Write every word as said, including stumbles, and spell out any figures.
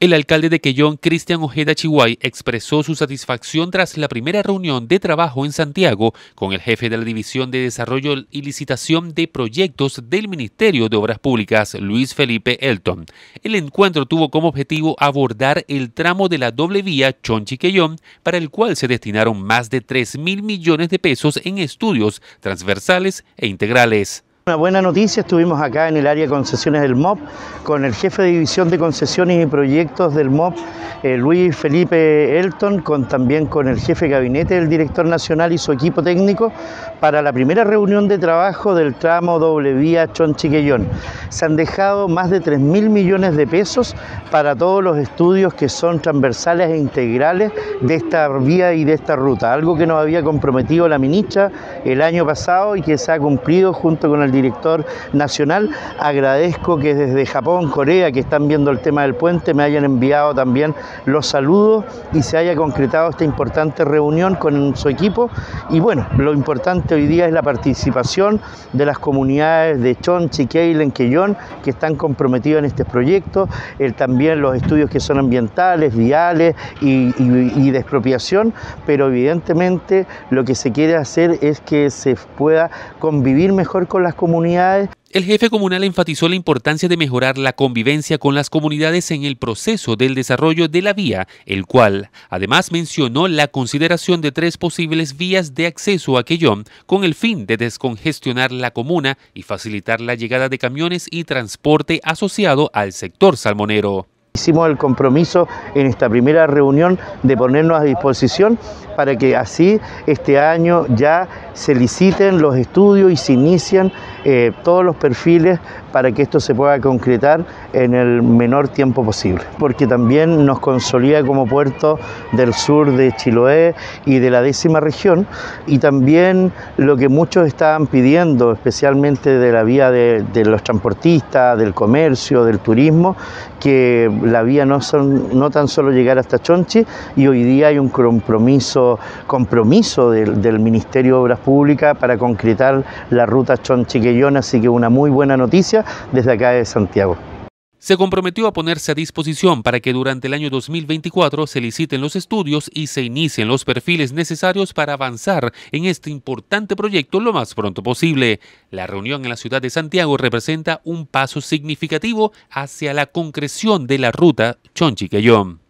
El alcalde de Quellón, Cristian Ojeda Chihuay, expresó su satisfacción tras la primera reunión de trabajo en Santiago con el jefe de la División de Desarrollo y Licitación de Proyectos del Ministerio de Obras Públicas, Luis Felipe Elton. El encuentro tuvo como objetivo abordar el tramo de la doble vía Chonchi-Quellón, para el cual se destinaron más de tres mil millones de pesos en estudios transversales e integrales. Una buena noticia, estuvimos acá en el área de concesiones del M O P con el jefe de división de concesiones y proyectos del M O P, eh, Luis Felipe Elton, con, también con el jefe de gabinete del director nacional y su equipo técnico para la primera reunión de trabajo del tramo doble vía Chonchi-Quellón. Se han dejado más de tres mil millones de pesos para todos los estudios que son transversales e integrales de esta vía y de esta ruta, algo que nos había comprometido la ministra el año pasado y que se ha cumplido junto con el director nacional. Agradezco que desde Japón, Corea, que están viendo el tema del puente, me hayan enviado también los saludos y se haya concretado esta importante reunión con su equipo. Y bueno, lo importante hoy día es la participación de las comunidades de Chonchi, Keilen, Quellón, que están comprometidos en este proyecto, el, también los estudios que son ambientales, viales y, y, y de expropiación, pero evidentemente lo que se quiere hacer es que se pueda convivir mejor con las comunidades. El jefe comunal enfatizó la importancia de mejorar la convivencia con las comunidades en el proceso del desarrollo de la vía, el cual además mencionó la consideración de tres posibles vías de acceso a Quellón con el fin de descongestionar la comuna y facilitar la llegada de camiones y transporte asociado al sector salmonero. Hicimos el compromiso en esta primera reunión de ponernos a disposición para que así este año ya se liciten los estudios y se inician eh, todos los perfiles para que esto se pueda concretar en el menor tiempo posible. Porque también nos consolida como puerto del sur de Chiloé y de la décima región, y también lo que muchos estaban pidiendo, especialmente de la vía de, de los transportistas, del comercio, del turismo, que la vía no, son, no tan solo llegar hasta Chonchi, y hoy día hay un compromiso, compromiso del, del Ministerio de Obras Públicas para concretar la ruta Chonchi-Quellón, así que una muy buena noticia desde acá de Santiago. Se comprometió a ponerse a disposición para que durante el año dos mil veinticuatro se liciten los estudios y se inicien los perfiles necesarios para avanzar en este importante proyecto lo más pronto posible. La reunión en la ciudad de Santiago representa un paso significativo hacia la concreción de la ruta Chonchi-Quellón.